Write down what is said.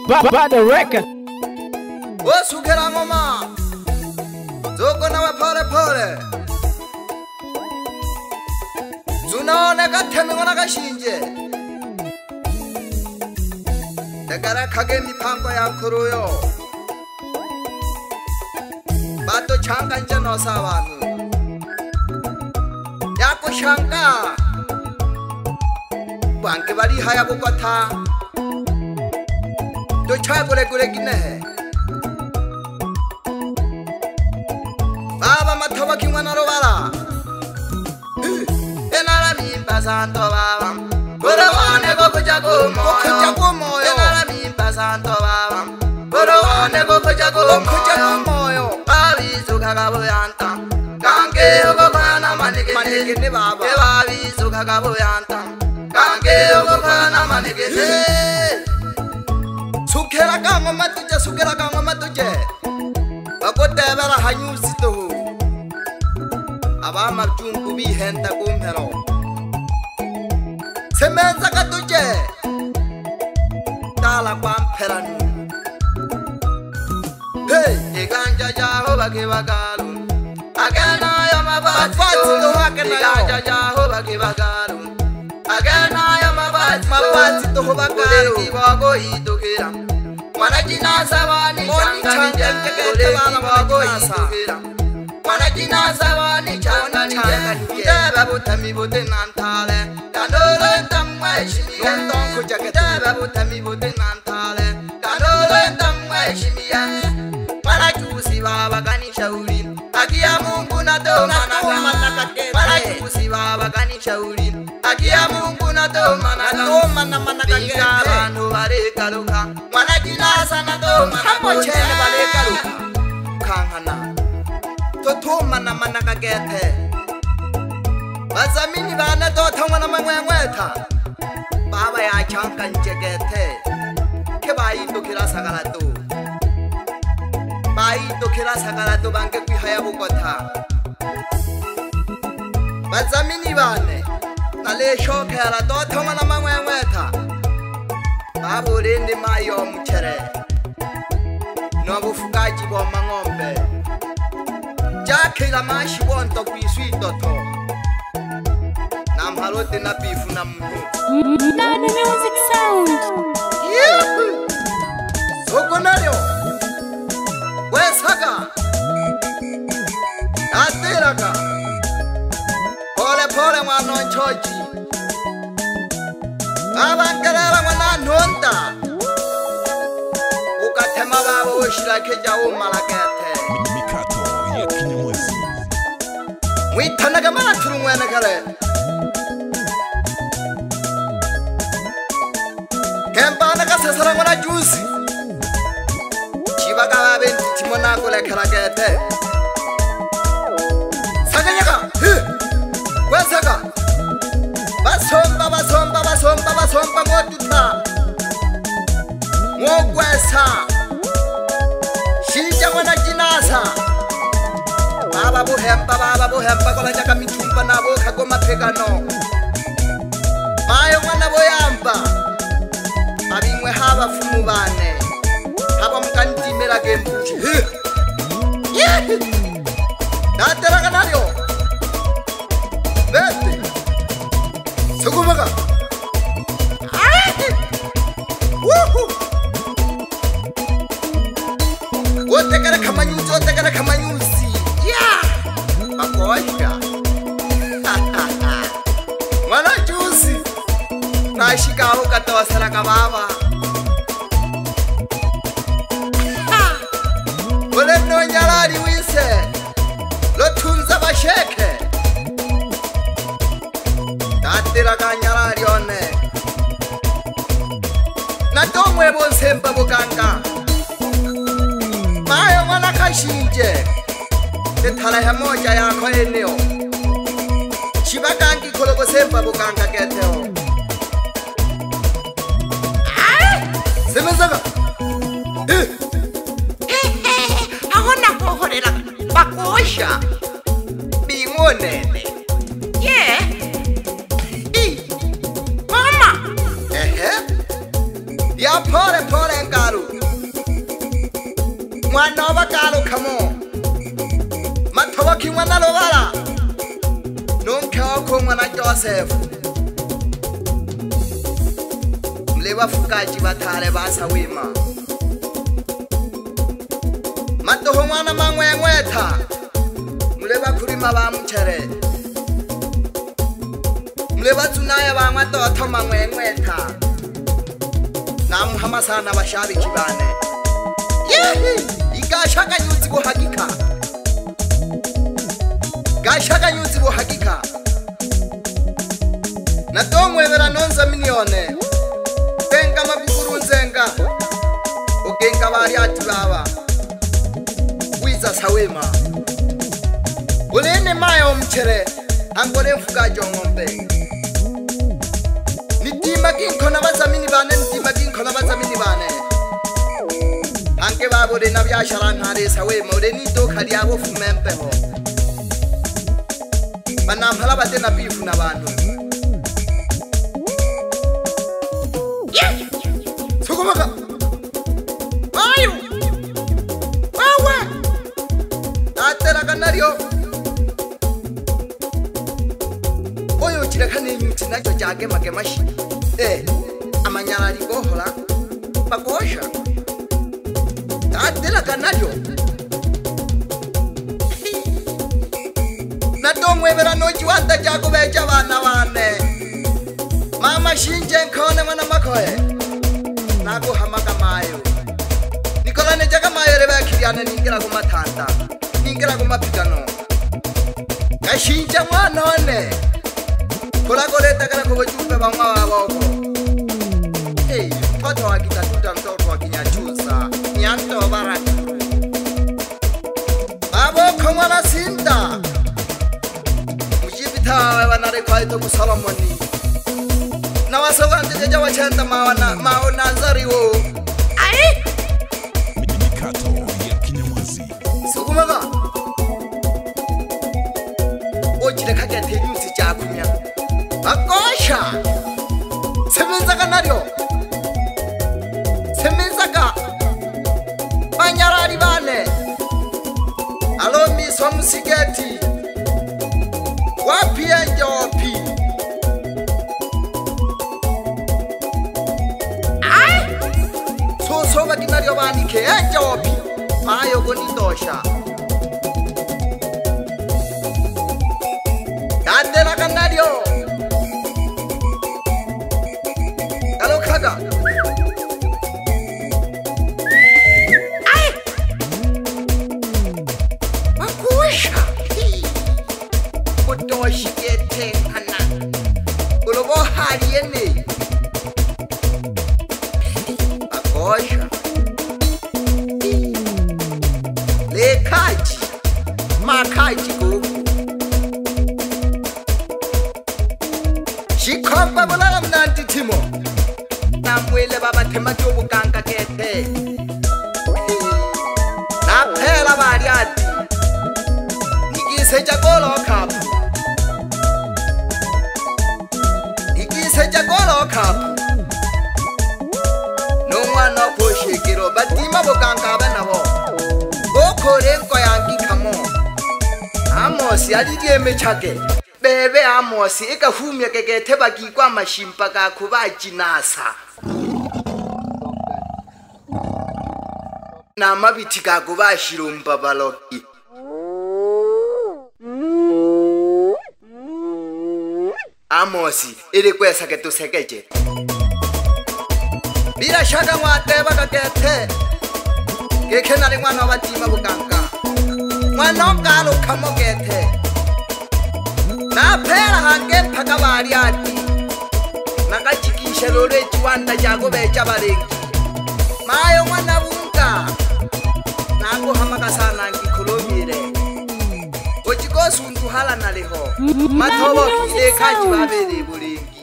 By the record. Osukera ngoma Zoko na pole pole Zunaone gatheme ngona gashinje Tegara khage mipango ya khuruyo Bato changa nje no sawanu Yako shanga Banke bari haya bukatha To chai gule gule kine Baba mathawa kimwana robala Enala mimba santo baba Borowane gokuja gumoyo Enala mimba santo baba Borowane gokuja gumoyo Babizu kagabuyanta Kange ogokana manigene baba Babizu kagabuyanta Kange ogokana manigene Sukera kangoma tuje Bakotebera hanyusi to Abama jungu bihenda kumpero Semenza katuje Tala kwamperanu Hey Iganja jaho bagibagalu Agena yamabati to hakena Iganja jaho bagibagalu Agena yamabati to bagalu Iwago idukira Manajina sabani changa nje Wago idukira Manajina sabani changa nje Deba butami bute nantale Kanolo tamwe shimiya Deba butami bute nantale Kanolo tamwe shimiya Manajusi baba kanishauri Akia Mungu na do manaka Manajusi baba kanishauri Akia Mungu na do manaka Binga banu bareka luka Manajina sana do manaka Chene bareka luka Kangana Totoma na manaka gete Bazamini bana do thangwana mangweta Baba ya chanka njegete Keba indo kira sagala do Ba indo kira sagala do bange kwihaya bukotha Bazamini bane Nale shoke ala do thangwana mangweta Babo lende mayo mchere No bufugaji bo mangombe Jake la mashi wonto kwiswito to Namhalote na bifu na mnu Nani music sound Soko nayo Wesaga Atiraga Pole pole mwana nchoji Abangerera mwana nonda Ukatema babo ushira keja umalakete Mikato ya Kinyamwezi Mwitanaga mara turumwene kale Kempana kasesara mwana juicy Chibaga babe timona kule karakete Saganyaka Wesaga Basomba ngotuta Mwogwesa Shija mwana jinasa Baba buhempa Kola jaka mitumba nabo kagoma pegano Mayo mwana boyamba Abimwe haba fumu bane Haba mkantimela gembuchi Nateraga nayo Bete Sukumaga Woohoo Otekara kamanyuzi Yeah Makoisha Mwana juicy Nashika ho katawasala kababa Ole no nyalari wise Lotunza basheke Tatira kanyalari one Natomwe bonsemba bukanga Mayo mwana kashinje Tethala ya moja yako eneo Shibakangi koloko semba bukanga keteo Semezaga Ahona kohorela bakosha Bingonene Mama Ya pole pole ngalu mwana wa galu kamo mathoba ki mwana lobala nonke wakho mwana Joseph mleba fukaji bathale basa wima matoho mwana mangwengwetha mleba khurima ba mchere mleba tsunaya ba matotho mangwengwetha namuhamasana bashabi kibane yehi ikashaka nyuzi bo hakika gashaka nyuzi bo hakika na tomwebera nonza milione tenga mabikuru nzenga ogenga bari ati baba wiza sawema ulene mayo omchere angole mfuka jongombe nitima kinkona bazamini bane nitima kinkona bazamini bane anke babo de nabyasharana hare sawema uleni to khali abo fumempe ho banamhala batena bifu nabantu sukumaka ayo wawa atera kanario oyo chirakane nyuti nacho jage makemashi amanyala ligohola bakosha atera kanario natomwebera nochi wanda jago beja bana bane mama shinje nkone mwana makoye nago hamaka mayo nikolane jaga mayo reba kiriana ningira ku matanda ningira ku mapigano gashinja mwana one kola koleta kana ko bujumbe bamwa baboko toto akitatuta mtoto akinyachusa nyanto baraka aboko mwana sinda mujibita banare kwaito ku Solomoni na wasoga ndeje wachenda maona nzariwo ai Mikato ya Kinyamwezi sukumaga ojire kagete nyuzi jakumya akosha semenza kanaryo semenza ka banyarari bane alo miso musigeti wapi enjopi soga kinario bani ke enjopi mayo gonitosha Andela kanario alo kaga ai makusha otoshi kete kana ulobo haliene akosha lekaji makaji go shikhomba bolala mnandi timo namwele baba thema tyo bukanga kethe naphela bali ati nikise jakolo khaphu nikise jakolo khaphu nongwana khoshekero batima bukanga banabo okhorenko yangi khamo amosi alidie mechake bebe amosi ikahumya kekethe bakikwa mashimpa kakho bajinasa na mabithi kakho bashirumba baloki amosi ilikwesa ketusekeje bila shaka mwateba kakethe kekena le mwana batima bukanga mwana ngalo khamo kethe na phela hange phaka bali ati nakajikisha lole chiwanda jago becha balengi mayo mwana bunga nako hamaka sana ngikhulomile ochikosundu hala naleho mathobo kile khaji babele bulengi